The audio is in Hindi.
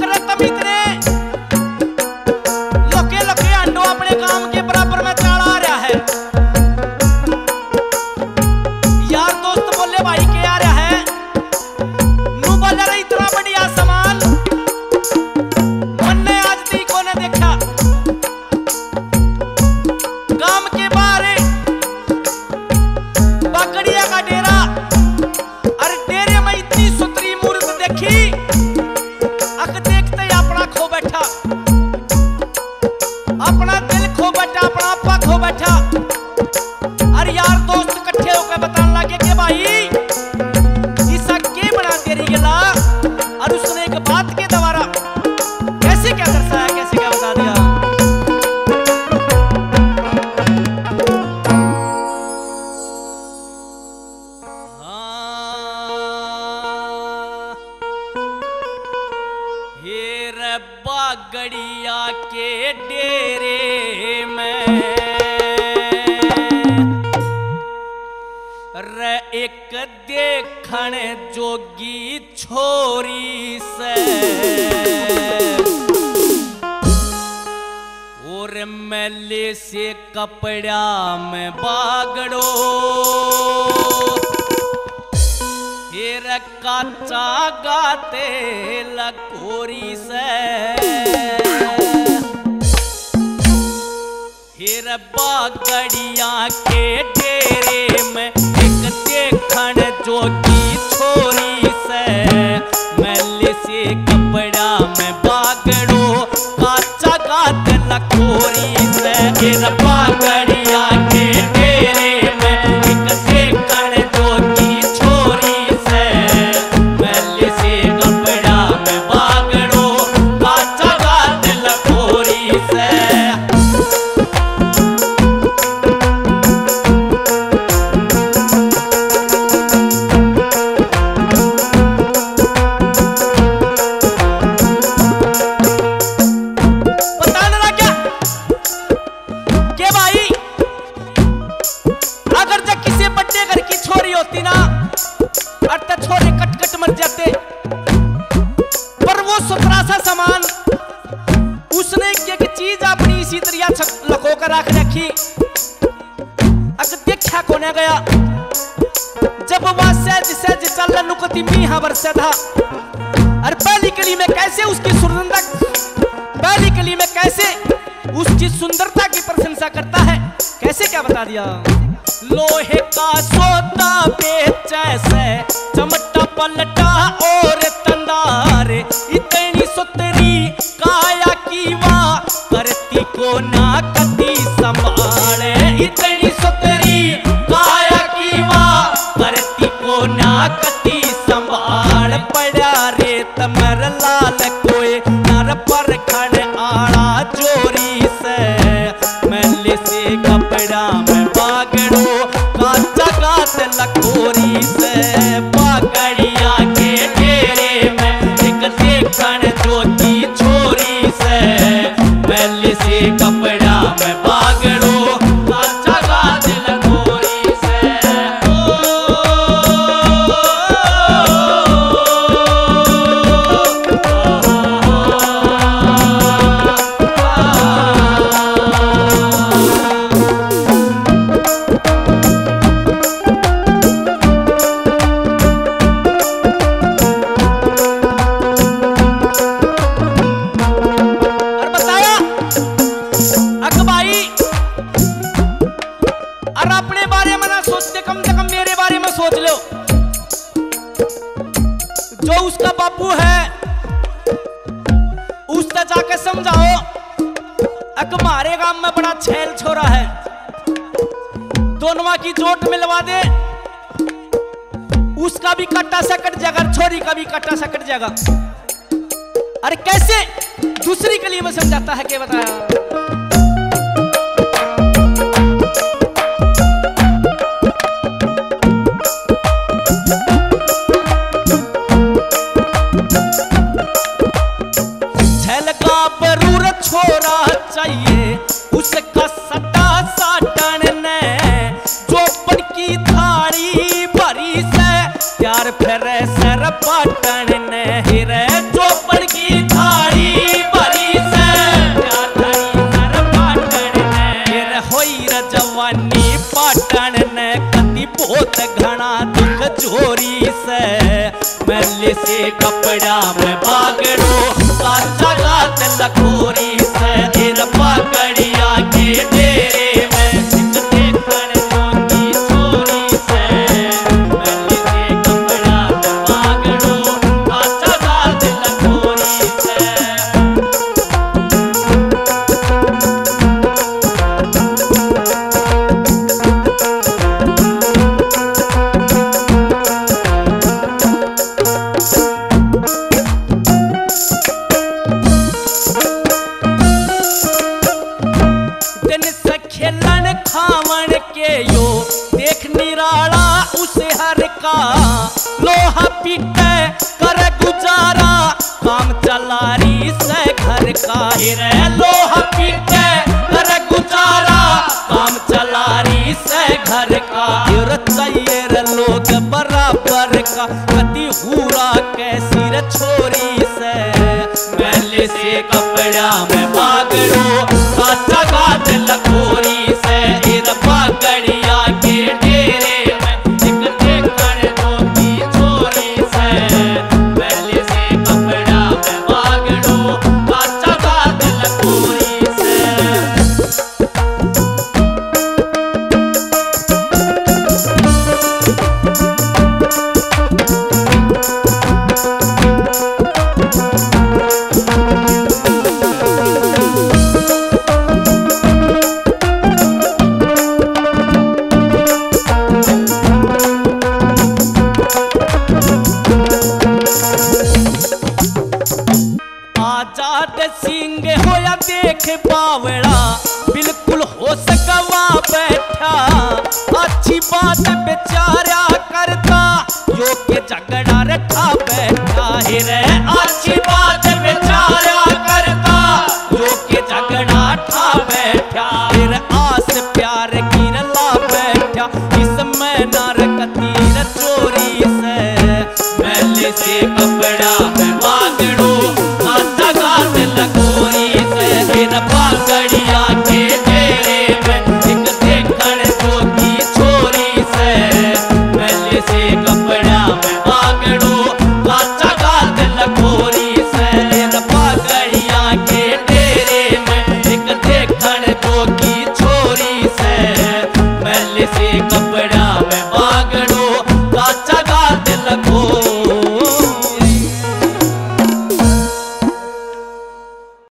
अरे तुम इतने लोके लोके अंडो अपने काम के बराबर में चाड़ा रहा है। यार दोस्त बोले भाई के आ रहा है नू बोले रे इतना बढ़िया सामान मैंने आज तक को ने देखा। काम के बाहर बागड़िया का डेरा, अरे डेरे में इतनी सुतरी मूर्त देखी अक देखते ही अपना खो बैठा, अपना दिल खो बैठा, अपना आपा खो बैठा। अरे यार दोस्त इकट्ठे होकर बताने लगे कि भाई ऐसा के बना तेरी गिला। और उसने एक बात के द्वारा कैसे क्या दर्शाया, कैसे क्या बता दिया। हे रे बागड़िया के डेरे में रे एक देखण जोगी छोरी से और मैले से कपड़ा में बागड़ो हेर काचा गाते लकोरी से हेर बागड़िया के डेरे में एक देखण जोगी छोरी से मैले से कपड़ा में बागड़ो काचा गाते लकोरी से। हेर बागड़िया के डेरे में एक देखण जोगी छोरी से मैले से कपड़ा में बागड़ो काचा गाते लकोरी से। होती ना अरे छोरे कट कट मर जाते, पर वो सुथरा सा सामान उसने एक चीज अपनी इसी तरह लको कर रख रखी। अगर देखा कोने गया जब वह सहज सहज चल नुकती मीहा बरसे था। अरे पहली कली में कैसे उसकी सुंदरता, पहली कली में कैसे उसकी सुंदरता की प्रशंसा करता है, कैसे क्या बता दिया। लोहे का सोता बेचे से चमटा पलटा और तंदार इतनी सुतरी काया की वाह करती को ना कती संभाले। इतनी सुतरी काया की वाह करती को ना कती संभाल। पड़ा रे तमर लाल कोई नर पर खड़ आड़ा जोरी से मैले से कपड़ा में बागड़ो काचा गाते लकोरी से। बागड़िया के डेरे में एक देखण जोगी छोरी से मैले से कपड़ा में बागड़ो काचा गाते लकोरी से। सोच लो जो उसका बापू है उससे जाके समझाओ हमारे गांव में बड़ा छैल छोरा है, दोनों की जोट मिलवा दे, उसका भी कट्टा से कट जाएगा, छोरी का भी कट्टा से कट जाएगा। अरे कैसे दूसरी कली में समझाता है, क्या बताया। छोरा चाहिए उसका सटा साटन ने चौपड़ की थाली भरी से प्यार फिर सर पाटन ने हिरे चौपड़ की थाली से कपड़ा में बागड़ो काचा गात लखोरी से गिर पकड़िया के डेरे में एक देखन जोगी छोरी से मैली से कपड़ा में बागड़ो काचा गात लखोरी से। खेलन खावन के यो देख निराला उसे हर का लोहा पीटे कर गुजारा काम चलारी से घर का रे लोहा पीटे कर गुजारा काम चलारी से घर का चाहिए रे लोग बराबर का कति हुरा कैसी रे छोरी से मैले से कपड़ा में बागड़ो काचा गात लखोरी से गिर पकड़िया के डेरे में एक देखन जोगी छोरी से मैले से कपड़ा में बागड़ो काचा गात लखोरी से। आजाद सिंह होया देख बावड़ा बिल्कुल हो सकवा बैठा अच्छी बात बेचारा करता यो के झगड़ा रखा बैठा रे